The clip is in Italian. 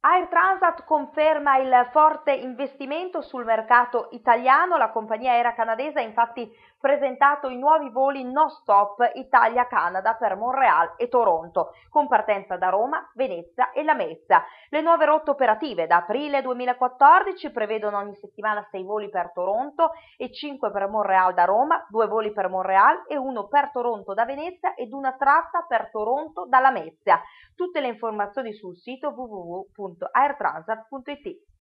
Air Transat conferma il forte investimento sul mercato italiano. La compagnia aerea canadese ha infatti presentato i nuovi voli no-stop Italia-Canada per Montreal e Toronto, con partenza da Roma, Venezia e Lamezia. Le nuove rotte operative da aprile 2014 prevedono ogni settimana 6 voli per Toronto e 5 per Montreal da Roma, 2 voli per Montreal e 1 per Toronto da Venezia ed una tratta per Toronto da Lamezia. Tutte le informazioni sul sito www.airtransat.it.